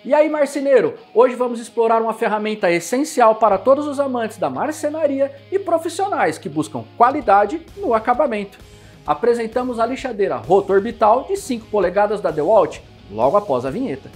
E aí, marceneiro, hoje vamos explorar uma ferramenta essencial para todos os amantes da marcenaria e profissionais que buscam qualidade no acabamento. Apresentamos a lixadeira roto-orbital de 5 polegadas da DeWalt, logo após a vinheta.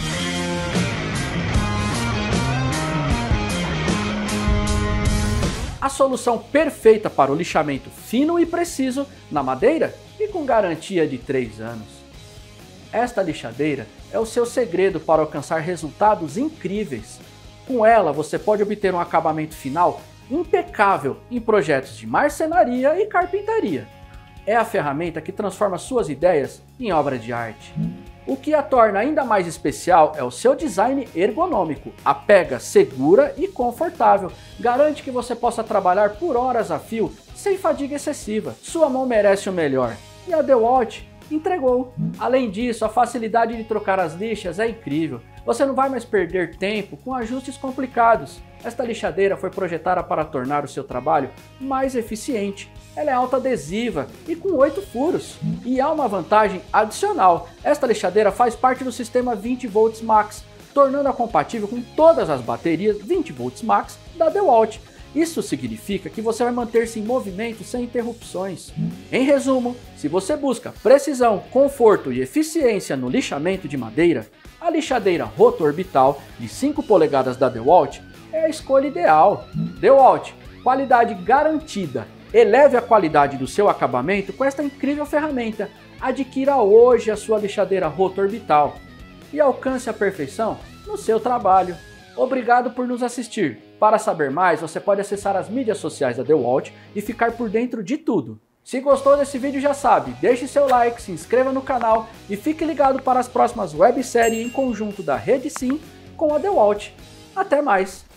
A solução perfeita para o lixamento fino e preciso na madeira e com garantia de 3 anos. Esta lixadeira é o seu segredo para alcançar resultados incríveis. Com ela você pode obter um acabamento final impecável em projetos de marcenaria e carpintaria. É a ferramenta que transforma suas ideias em obra de arte. O que a torna ainda mais especial é o seu design ergonômico. A pega segura e confortável garante que você possa trabalhar por horas a fio sem fadiga excessiva. Sua mão merece o melhor e a DeWalt entregou. Além disso, a facilidade de trocar as lixas é incrível. Você não vai mais perder tempo com ajustes complicados. Esta lixadeira foi projetada para tornar o seu trabalho mais eficiente. Ela é autoadesiva e com 8 furos. E há uma vantagem adicional. Esta lixadeira faz parte do sistema 20 volts max, tornando-a compatível com todas as baterias 20 volts max da DeWalt. Isso significa que você vai manter-se em movimento sem interrupções. Em resumo, se você busca precisão, conforto e eficiência no lixamento de madeira, a lixadeira roto-orbital de 5 polegadas da DeWalt é a escolha ideal. DeWalt, qualidade garantida. Eleve a qualidade do seu acabamento com esta incrível ferramenta. Adquira hoje a sua lixadeira roto-orbital e alcance a perfeição no seu trabalho. Obrigado por nos assistir. Para saber mais, você pode acessar as mídias sociais da DeWalt e ficar por dentro de tudo. Se gostou desse vídeo, já sabe, deixe seu like, se inscreva no canal e fique ligado para as próximas webséries em conjunto da Rede Sim com a DeWalt. Até mais!